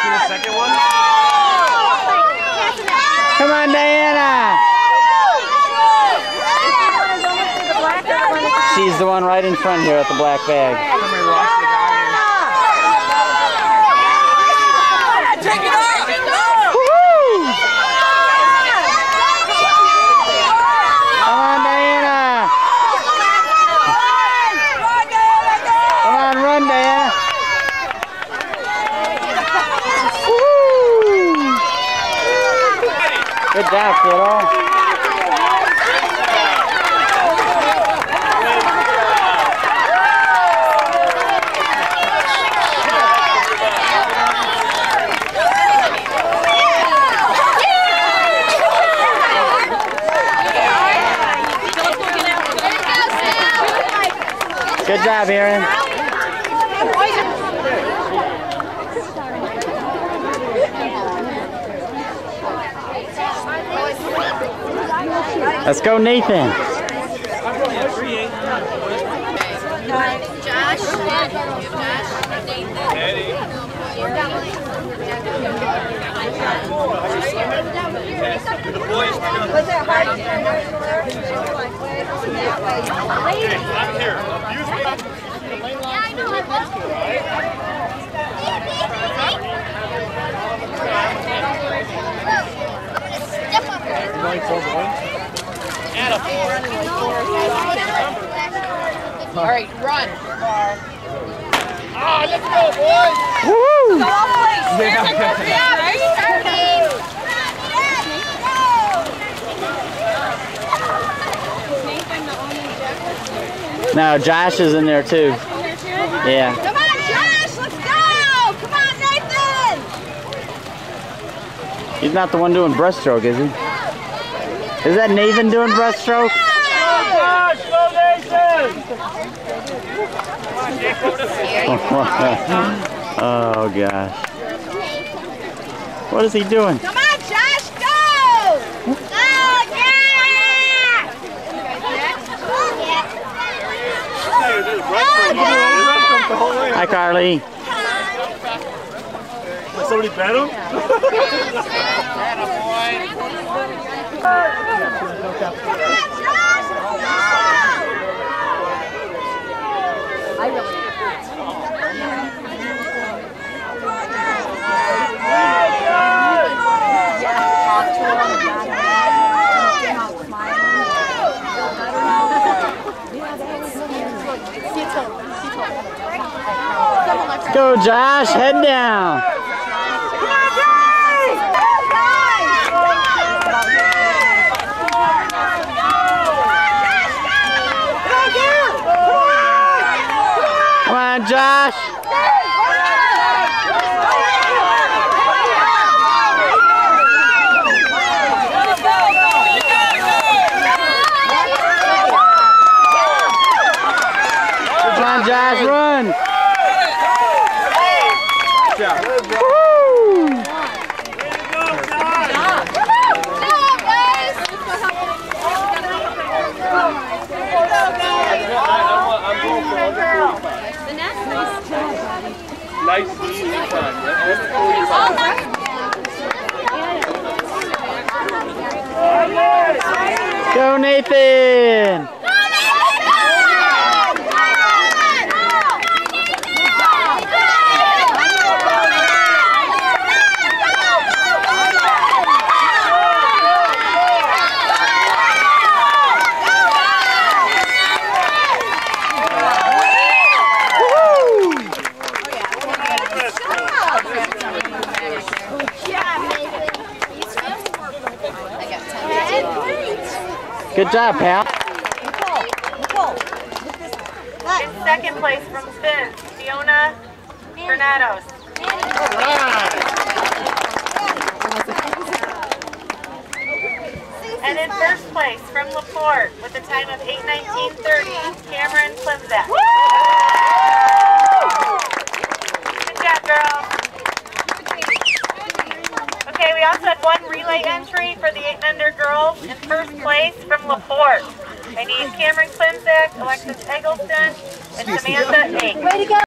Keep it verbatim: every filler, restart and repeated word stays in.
the second one? Come on, Diana. She's the one right in front here at the black bag. Take it off! Woo! Come on, Diana. Come on, run, Diana. Woo! Good job, kiddo. Good job, Aaron. Let's go, Nathan. Josh. Was it hard to turn that way? I'm here. Use me. Yeah, I know. Let's go. Step up. All right, run. Ah, let's go, boys. Woo! Go all place. Yeah, right? No, Josh is in there too. Yeah. Come on, Josh, let's go. Come on, Nathan. He's not the one doing breaststroke, is he? Is that Nathan doing breaststroke? Josh, go, Nathan. Oh gosh. What is he doing? Come on, Josh, go. Oh, yeah. Hi, Carly. Somebody bet him? I really Go, Josh. Head down. Come on, Josh. Come on, Josh, run. Woo! Nice easy time. Go, Nathan. Good job, pal. In second place from Spin, Fiona Granados. And in first place from Laport with a time of eight nineteen thirty, Cameron Klimzak. Good job, girl. Okay, we also had one relay entry for the eight and under girls in first place from Laport. I need Cameron Klimzak, Alexis Eggleston, and Samantha Ake.